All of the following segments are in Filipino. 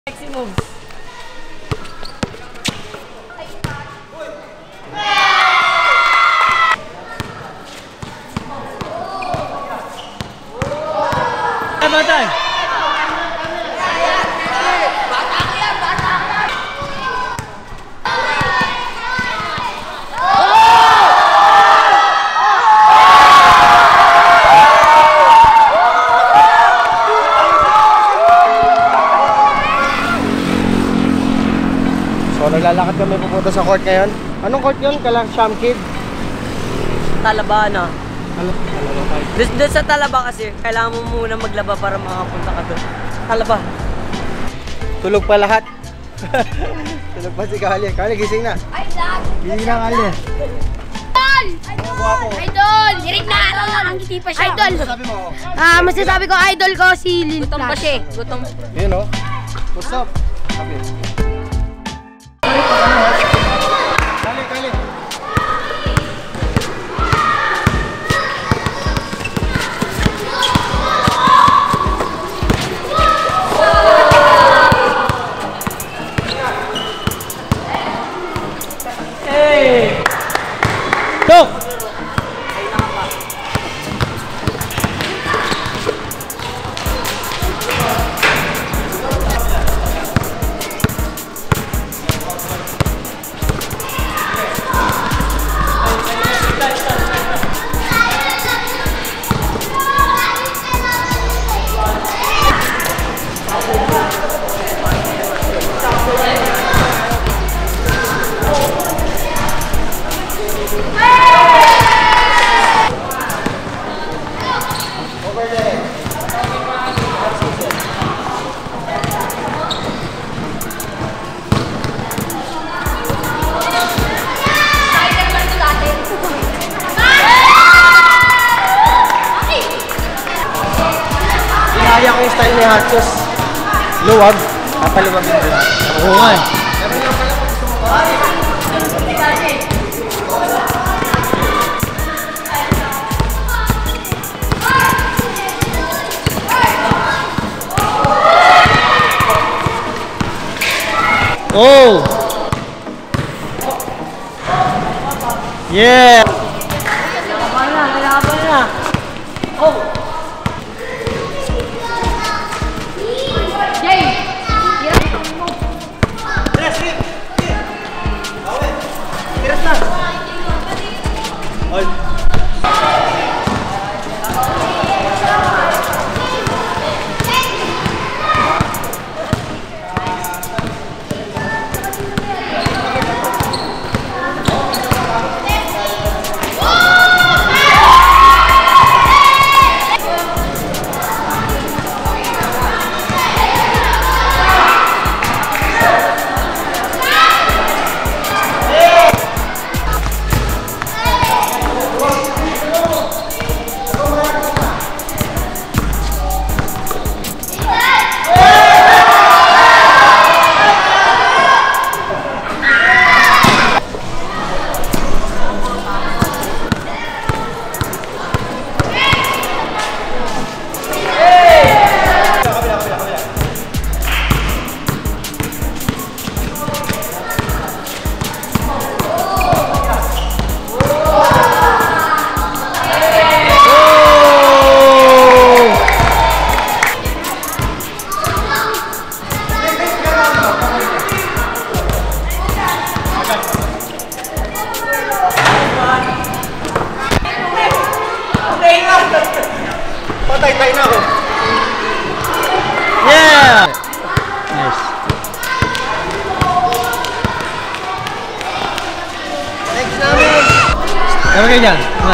Sexy moves. Batang. So naglalakad kami pupunta sa court ngayon. Anong court yun? Kalang Kid? Talaba na. Talaba tayo. Doon sa Talaba kasi, kailangan mo muna maglaba para makapunta ka doon. Talaba. Tulog pa lahat. Tulog pa si Kali. Kali, gising na. Gising na, Kali. Idol! Idol! Dirig na araw lang, ang ngiti pa siya. Idol! Sabi mo? Masasabi ko, idol ko si Lil Gutom pa siya. Gutom. Yun o. What's up? Sabi. Kali, Kali. Hey! Go! Kaya ko yung style ni Hartos. Luwag. Kapaliwag yung buhat. Oo nga eh. Oh! Yeah! Laban na. Oh! Patay-tay na ako. Yeah! Nice. Next namin. Kami kayo dyan. Nga.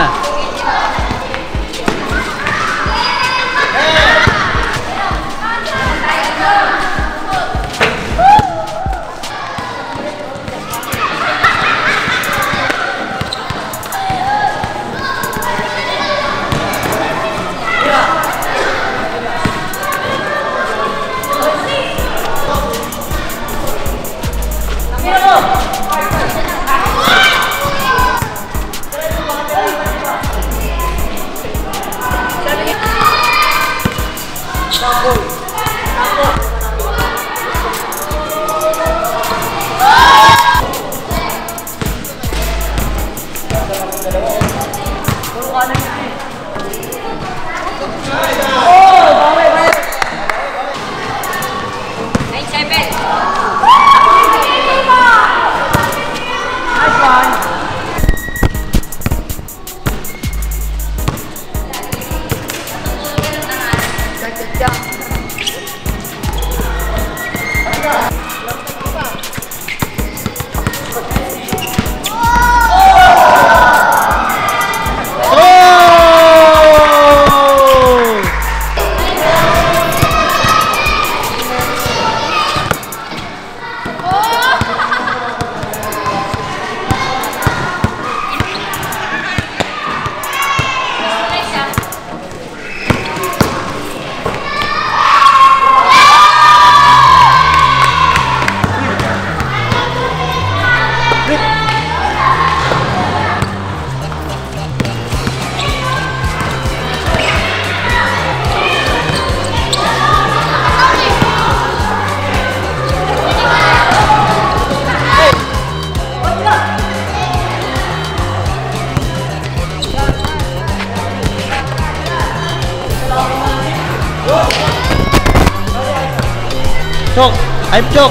Chok! I'm Chok!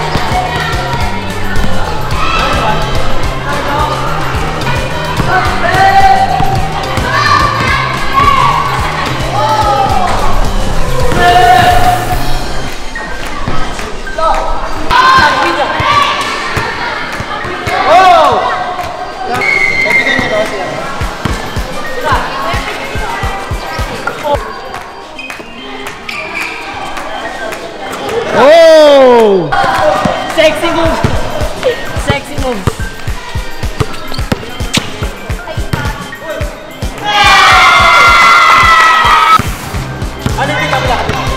Oh! Sexy moves! Sexy moves! Ano yung kabila?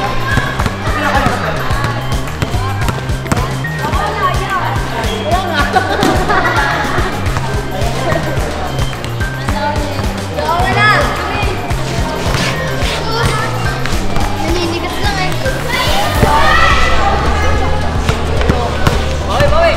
Naninigas lang eh. Bawi, bawi!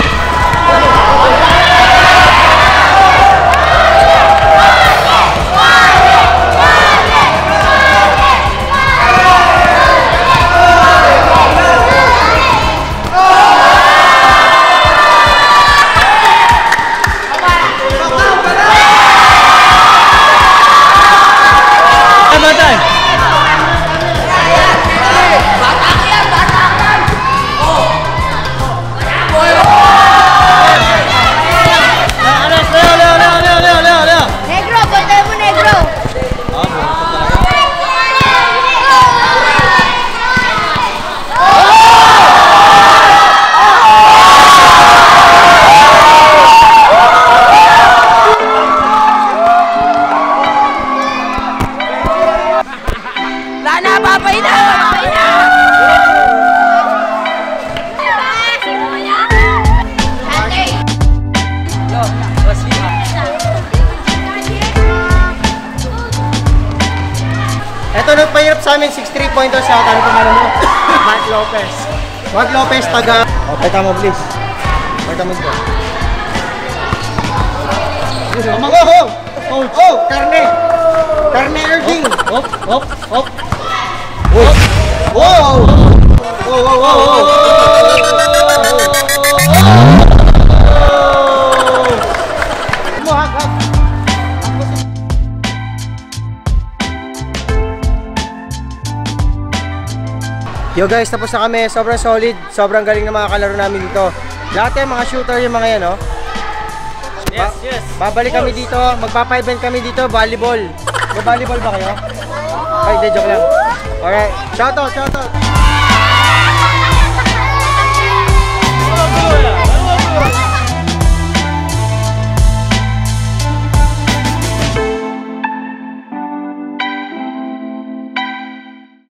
Matay! Leo! Negro, bantay mo negro. Lana, papay na! Papay na! Yo, what's up? Ito nagpahirap sa amin, 6-3 pointers sa ano pangalan mo? Matt Lopez. Matt Lopez, taga... Oh, pweta mo please. Pweta mo dito. Oh! Karne! Karne Erding! Hop! Uy! Wow! Yo guys, tapos na kami. Sobrang solid. Sobrang galing ng mga kalaro namin dito. Lahat yung mga shooter yung mga yan, no? Yes. Babalik kami dito. Magpapa-event kami dito. Volleyball. May volleyball ba kayo? Ay, hindi. Joke lang. Alright. Shoutout!